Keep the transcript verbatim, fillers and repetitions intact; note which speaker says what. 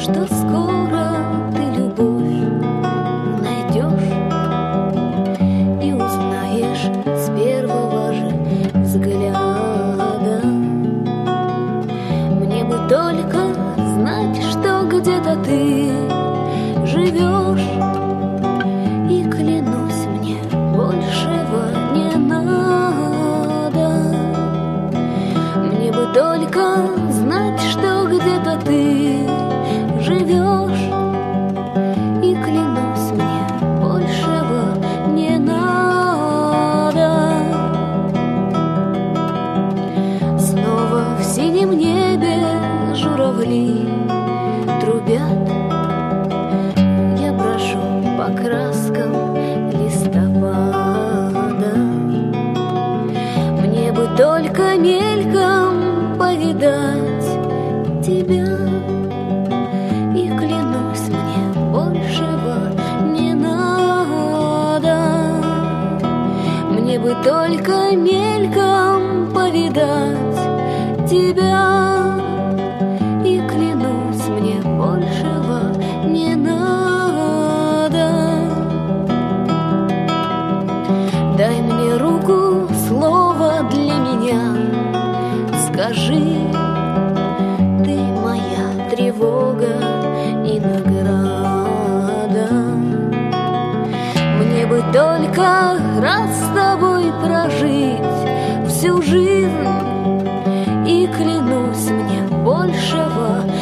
Speaker 1: что скоро ты любовь найдешь и узнаешь с первого же взгляда. Мне бы только знать, что где-то ты живешь, и клянусь, мне большего не надо. Мне бы только знать, что где-то ты живешь, и клянусь, мне большего не надо. Снова в синем небе журавли трубят, я брожу по краскам листопада. Мне бы только мельком повидать тебя, и клянусь, мне большего не надо. Мне бы только мельком повидать тебя, и клянусь, мне большего не надо. Дай мне руку, слово для меня скажи, ты моя тревога и награда. Мне бы только раз с тобой прожить всю жизнь, и клянусь, мне большего